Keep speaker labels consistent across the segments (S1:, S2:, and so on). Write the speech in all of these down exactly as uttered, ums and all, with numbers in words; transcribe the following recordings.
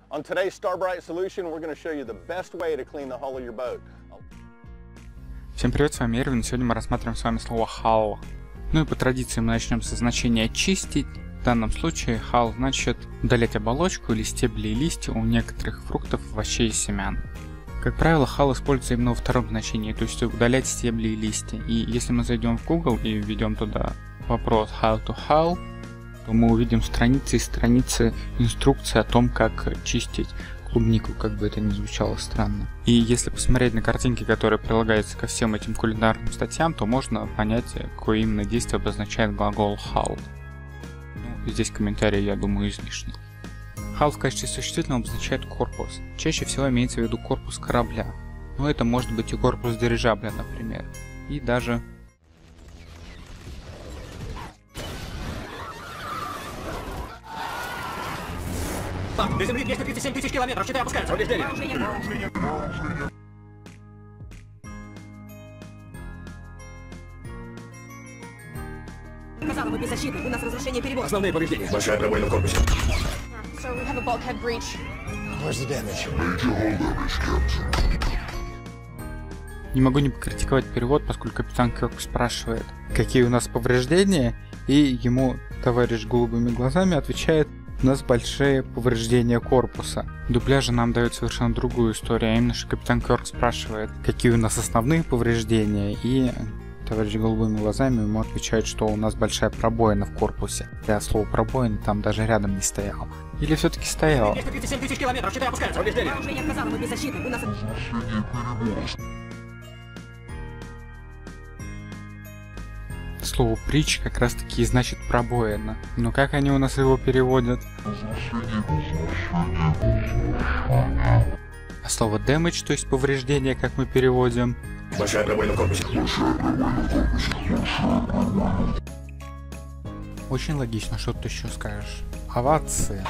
S1: On today's Starbright solution, we're going to show you the best way to clean the hull of your boat.
S2: Всем привет, с вами Эрвин. Сегодня мы рассматриваем с вами слово hull. Ну и по традиции мы начнем со значения чистить. В данном случае hull значит удалять оболочку или стебли и листья у некоторых фруктов, овощей и семян. Как правило, hull используется именно во втором значении, то есть удалять стебли и листья. И если мы зайдем в Google и введем туда вопрос how to hull, то мы увидим страницы и страницы инструкции о том, как чистить клубнику, как бы это ни звучало странно. И если посмотреть на картинки, которые прилагаются ко всем этим кулинарным статьям, то можно понять, какое именно действие обозначает глагол hull. Ну, здесь комментарий, я думаю, излишний. Hull в качестве существительного обозначает корпус. Чаще всего имеется в виду корпус корабля. Но это может быть и корпус дирижабля, например. И даже
S3: До земли двести тридцать семь тысяч километров, считай, опускаются. Повреждения.
S4: Казалось бы, беззащитны. У нас разрушение перевозки.
S3: Основные повреждения. Большая пробоина в корпусе.
S4: So we have a bulkhead breach.
S3: Where's the damage?
S2: не могу не покритиковать перевод, поскольку капитан Кёрк спрашивает, какие у нас повреждения, и ему товарищ голубыми глазами отвечает: у нас большие повреждения корпуса. В дубляже нам дает совершенно другую историю, а именно, что капитан Кёрк спрашивает, какие у нас основные повреждения, и товарищ голубыми глазами ему отвечает, что у нас большая пробоина в корпусе. Я слово пробоина там даже рядом не стоял. Или все-таки стоял?
S3: двести тридцать семь тысяч километров, считай, опускаются. Повреждения.
S4: Вооружение казалось бы, беззащитны. У нас...
S2: Слово «притч» как раз таки и значит «пробоина». Но как они у нас его переводят? А слово «damage», то есть «повреждение», как мы переводим?
S3: Большая пробоина в корпусе.
S2: Очень логично, что ты еще скажешь. Овации.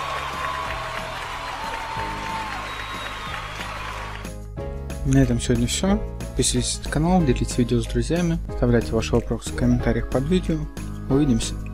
S2: На этом сегодня все. Подписывайтесь на канал, делитесь видео с друзьями, оставляйте ваши вопросы в комментариях под видео. Увидимся.